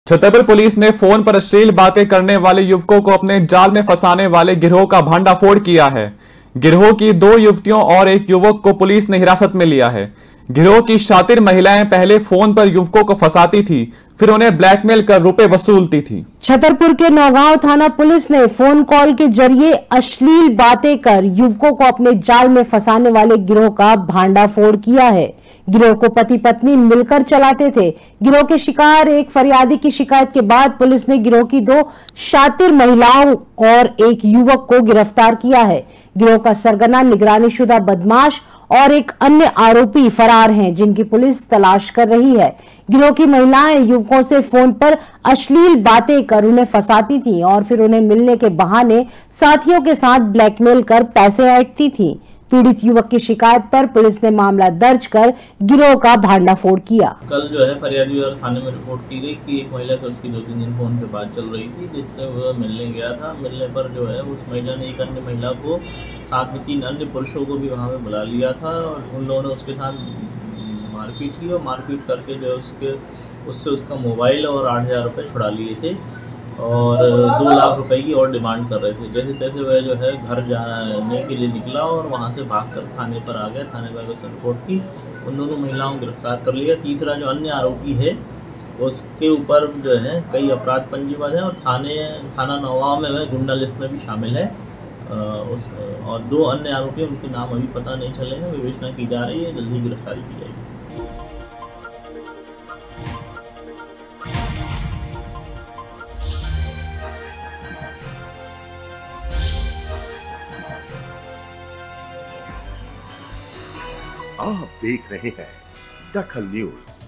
Chhatarpur police ने phone पर अश्लील बातें करने वाले युवकों को अपने जाल में फंसाने वाले गिरोह का भंडाफोड़ किया है। गिरोह की 2 युवतियों और 1 युवक को पुलिस ने हिरासत में लिया है। गिरोह की शातिर महिलाएं पहले फोन पर युवकों को फंसाती थी, फिर उन्हें ब्लैकमेल कर रुपए वसूलती थी। छतरपुर के नौगांव थाना पुलिस ने फोन कॉल के जरिए अश्लील बातें कर युवकों को अपने जाल में फंसाने वाले गिरोह का भांडाफोड़ किया है। गिरोह को पति पत्नी मिलकर चलाते थे। गिरोह के शिकार एक फरियादी की शिकायत के बाद पुलिस ने गिरोह की 2 शातिर महिलाओं और 1 युवक को गिरफ्तार किया है। गिरोह का सरगना निगरानीशुदा बदमाश और एक अन्य आरोपी फरार हैं, जिनकी पुलिस तलाश कर रही है। गिरोह की महिलाएं युवकों से फोन पर अश्लील बातें कर उन्हें फंसाती थीं और फिर उन्हें मिलने के बहाने साथियों के साथ ब्लैकमेल कर पैसे ऐंठती थीं। पीड़ित युवक की शिकायत पर पुलिस ने मामला दर्ज कर गिरोह का भांडाफोड़ किया। कल जो है फरियादी और थाने में रिपोर्ट की गई कि एक महिला से उसकी 2-3 दिन फोन पे बात चल रही थी, जिससे वह मिलने गया था। मिलने पर जो है उस महिला ने एक अन्य महिला को साथ में 3 अन्य पुरुषों को भी वहाँ पे बुला लिया था और उन लोगों ने उसके साथ मारपीट की और मारपीट करके जो है उससे उसका मोबाइल और 8,000 रुपये छुड़ा लिए थे और 2 लाख रुपए की और डिमांड कर रहे थे। जैसे तैसे वह जो है घर जाने के लिए निकला और वहाँ से भागकर थाने पर आ गया। थाने पर उसने रिपोर्ट की, उन दोनों महिलाओं को गिरफ्तार कर लिया। तीसरा जो अन्य आरोपी है उसके ऊपर जो है कई अपराध पंजीबद्ध है और थाना नौगांव में वह गुंडा लिस्ट में भी शामिल है। और 2 अन्य आरोपी, उनके नाम अभी पता नहीं चले हैं, विवेचना की जा रही है, जल्दी गिरफ्तारी की जाएगी। आप देख रहे हैं दखल न्यूज।